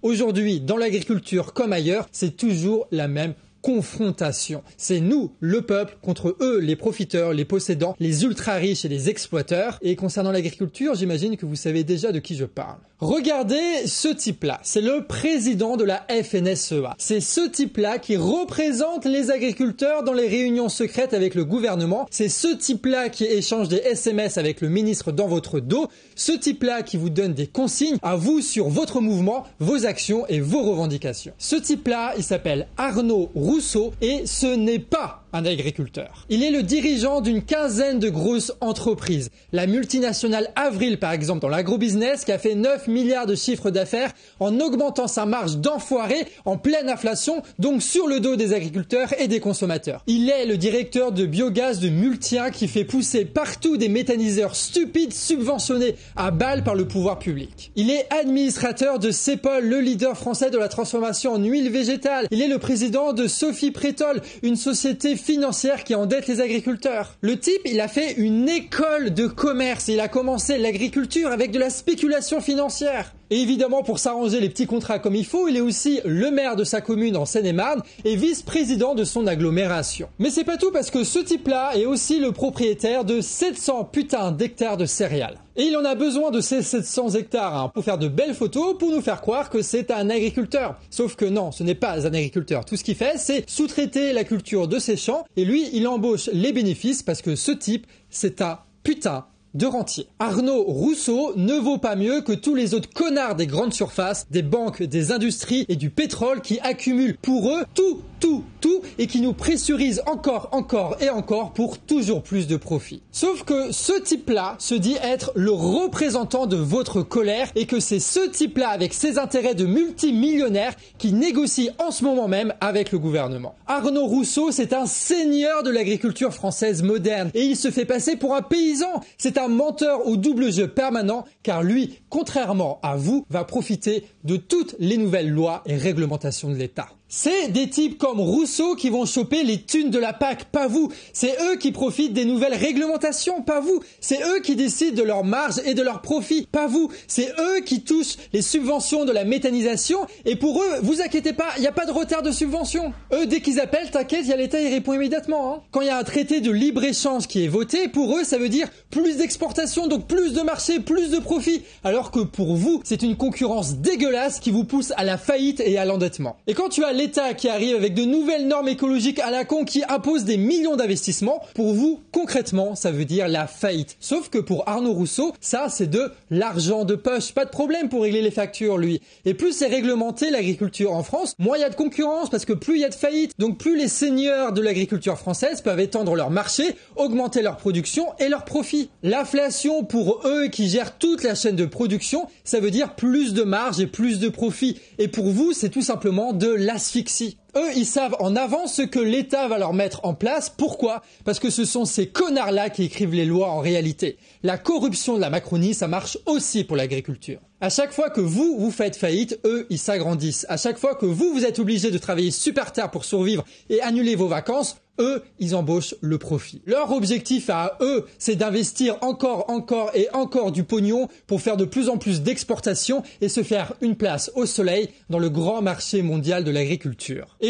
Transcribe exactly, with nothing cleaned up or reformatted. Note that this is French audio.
Aujourd'hui, dans l'agriculture comme ailleurs, c'est toujours la même confrontation. C'est nous, le peuple, contre eux, les profiteurs, les possédants, les ultra-riches et les exploiteurs. Et concernant l'agriculture, j'imagine que vous savez déjà de qui je parle. Regardez ce type-là, c'est le président de la F N S E A. C'est ce type-là qui représente les agriculteurs dans les réunions secrètes avec le gouvernement. C'est ce type-là qui échange des S M S avec le ministre dans votre dos. Ce type-là qui vous donne des consignes à vous sur votre mouvement, vos actions et vos revendications. Ce type-là, il s'appelle Arnaud Rousseau et ce n'est pas un agriculteur. Il est le dirigeant d'une quinzaine de grosses entreprises. La multinationale Avril, par exemple, dans l'agrobusiness, qui a fait neuf milliards de chiffre d'affaires en augmentant sa marge d'enfoiré en pleine inflation, donc sur le dos des agriculteurs et des consommateurs. Il est le directeur de biogaz de Multia qui fait pousser partout des méthaniseurs stupides subventionnés à balles par le pouvoir public. Il est administrateur de Cepol, le leader français de la transformation en huile végétale. Il est le président de Sophie Prétol, une société financière qui endette les agriculteurs. Le type, il a fait une école de commerce. Il a commencé l'agriculture avec de la spéculation financière. Et évidemment, pour s'arranger les petits contrats comme il faut, il est aussi le maire de sa commune en Seine-et-Marne et vice-président de son agglomération. Mais c'est pas tout parce que ce type-là est aussi le propriétaire de sept cents putains d'hectares de céréales. Et il en a besoin de ces sept cents hectares hein, pour faire de belles photos, pour nous faire croire que c'est un agriculteur. Sauf que non, ce n'est pas un agriculteur. Tout ce qu'il fait, c'est sous-traiter la culture de ses champs et lui, il embauche les bénéfices parce que ce type, c'est un putain de rentier. Arnaud Rousseau ne vaut pas mieux que tous les autres connards des grandes surfaces, des banques, des industries et du pétrole qui accumulent pour eux tout, tout, tout et qui nous pressurisent encore, encore et encore pour toujours plus de profit. Sauf que ce type-là se dit être le représentant de votre colère et que c'est ce type-là avec ses intérêts de multimillionnaires qui négocie en ce moment même avec le gouvernement. Arnaud Rousseau, c'est un seigneur de l'agriculture française moderne et il se fait passer pour un paysan. C'est un un menteur au double jeu permanent car lui, contrairement à vous, va profiter de toutes les nouvelles lois et réglementations de l'État. C'est des types comme Rousseau qui vont choper les thunes de la P A C, pas vous. C'est eux qui profitent des nouvelles réglementations, pas vous. C'est eux qui décident de leur marge et de leur profit, pas vous. C'est eux qui touchent les subventions de la méthanisation et pour eux, vous inquiétez pas, il n'y a pas de retard de subvention. Eux, dès qu'ils appellent, t'inquiète, il y a l'État, il répond immédiatement. Hein. Quand il y a un traité de libre-échange qui est voté, pour eux, ça veut dire plus d'exportation, donc plus de marché, plus de profit. Alors que pour vous, c'est une concurrence dégueulasse qui vous pousse à la faillite et à l'endettement. Et quand tu as l'État qui arrive avec de nouvelles normes écologiques à la con qui imposent des millions d'investissements, pour vous, concrètement, ça veut dire la faillite. Sauf que pour Arnaud Rousseau, ça, c'est de l'argent de poche. Pas de problème pour régler les factures, lui. Et plus c'est réglementé l'agriculture en France, moins il y a de concurrence parce que plus il y a de faillite. Donc plus les seigneurs de l'agriculture française peuvent étendre leur marché, augmenter leur production et leur profit. L'inflation, pour eux qui gèrent toute la chaîne de production, ça veut dire plus de marge et plus de profit. Et pour vous, c'est tout simplement de l'asphyxie. Eux, ils savent en avance ce que l'État va leur mettre en place. Pourquoi? Parce que ce sont ces connards-là qui écrivent les lois en réalité. La corruption de la Macronie, ça marche aussi pour l'agriculture. À chaque fois que vous, vous faites faillite, eux, ils s'agrandissent. À chaque fois que vous, vous êtes obligé de travailler super tard pour survivre et annuler vos vacances, eux, ils embauchent le profit. Leur objectif à eux, c'est d'investir encore, encore et encore du pognon pour faire de plus en plus d'exportations et se faire une place au soleil dans le grand marché mondial de l'agriculture.